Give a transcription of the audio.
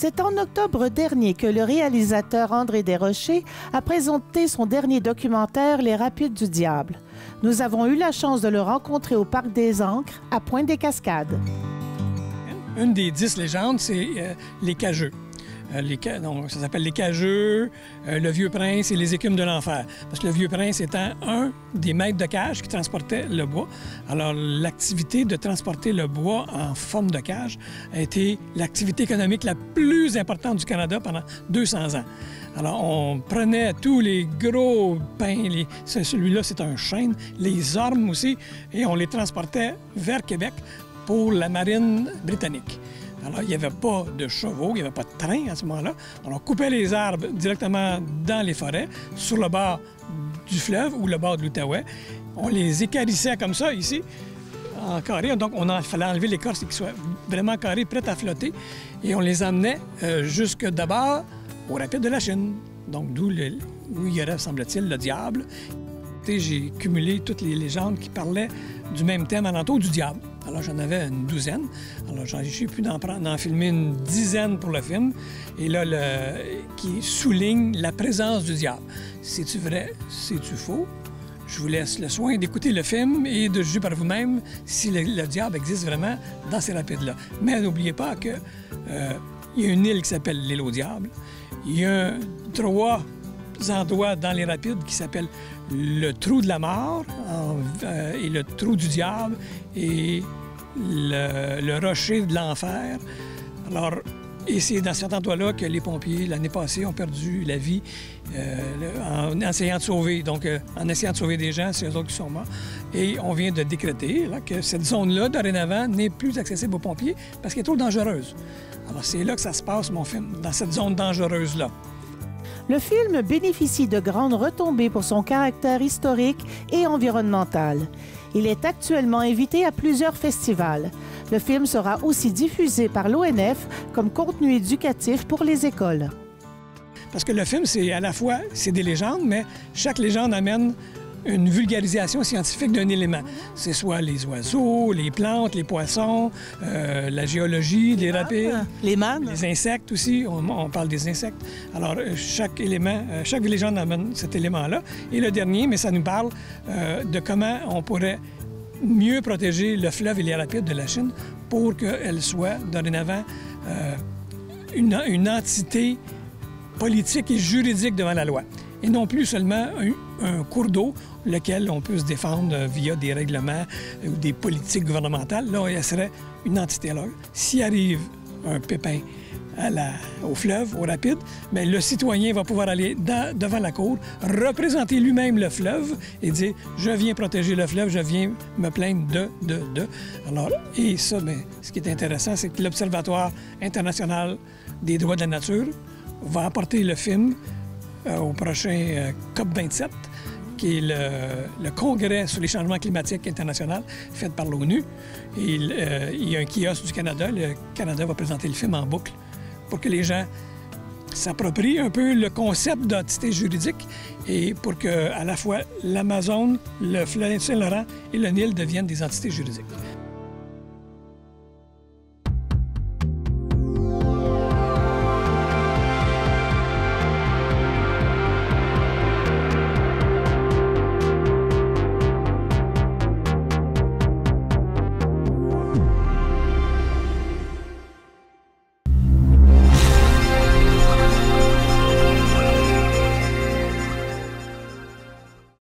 C'est en octobre dernier que le réalisateur André Desrochers a présenté son dernier documentaire, Les Rapides du Diable. Nous avons eu la chance de le rencontrer au Parc des Ancres, à Pointe-des-Cascades. Une des 10 légendes, c'est les Cageux. Donc, ça s'appelle les Cageux, le Vieux Prince et les Écumes de l'Enfer. Parce que le Vieux Prince étant un des maîtres de cage qui transportait le bois. Alors, l'activité de transporter le bois en forme de cage a été l'activité économique la plus importante du Canada pendant 200 ans. Alors, on prenait tous les gros pins, celui-là, c'est un chêne, les ormes aussi, et on les transportait vers Québec pour la marine britannique. Alors, il n'y avait pas de chevaux, il n'y avait pas de train à ce moment-là. Alors, on coupait les arbres directement dans les forêts, sur le bord du fleuve ou le bord de l'Outaouais. On les équarrissait comme ça, ici, en carré. Donc, il fallait enlever l'écorce et qu'ils soient vraiment carrés, prêts à flotter. Et on les emmenait jusque d'abord au rapide de la Chine. Donc, d'où où il y aurait, semble-t-il, le diable. J'ai cumulé toutes les légendes qui parlaient du même thème alentour du diable. Alors, j'en avais une douzaine. Alors, j'ai pu d'en filmer une dizaine pour le film. Et là, qui souligne la présence du diable. C'est-tu vrai? C'est-tu faux? Je vous laisse le soin d'écouter le film et de juger par vous-même si le diable existe vraiment dans ces rapides-là. Mais n'oubliez pas qu'il y a une île qui s'appelle l'île au diable. Il y a 3 endroits dans les rapides qui s'appellent le trou de la mort et le trou du diable et le rocher de l'enfer. Alors, et c'est dans cet endroit-là que les pompiers, l'année passée, ont perdu la vie en essayant de sauver. Donc, en essayant de sauver des gens, c'est eux autres qui sont morts. Et on vient de décréter là, que cette zone-là, dorénavant, n'est plus accessible aux pompiers parce qu'elle est trop dangereuse. Alors, c'est là que ça se passe, mon film, dans cette zone dangereuse-là. Le film bénéficie de grandes retombées pour son caractère historique et environnemental. Il est actuellement invité à plusieurs festivals. Le film sera aussi diffusé par l'ONF comme contenu éducatif pour les écoles. Parce que le film, c'est à la fois des légendes, mais chaque légende amène une vulgarisation scientifique d'un élément. C'est soit les oiseaux, les plantes, les poissons, la géologie, les rapides. Les mannes. Les insectes aussi, on parle des insectes. Alors, chaque élément, chaque légende amène cet élément-là. Et le dernier, mais ça nous parle de comment on pourrait mieux protéger le fleuve et les rapides de la Chine pour qu'elle soit, dorénavant, une entité politique et juridique devant la loi. Et non plus seulement un cours d'eau lequel on peut se défendre via des règlements ou des politiques gouvernementales. Là, elle serait une entité. Alors, s'il arrive un pépin au fleuve, au rapide, bien, le citoyen va pouvoir aller devant la cour, représenter lui-même le fleuve et dire « Je viens protéger le fleuve, je viens me plaindre de... » Alors, et ça, bien, ce qui est intéressant, c'est que l'Observatoire international des droits de la nature va apporter le film au prochain COP27, qui est le congrès sur les changements climatiques international fait par l'ONU. Et il y a un kiosque du Canada. Le Canada va présenter le film en boucle pour que les gens s'approprient un peu le concept d'entité juridique et pour que, à la fois, l'Amazone, le fleuve Saint-Laurent et le Nil deviennent des entités juridiques.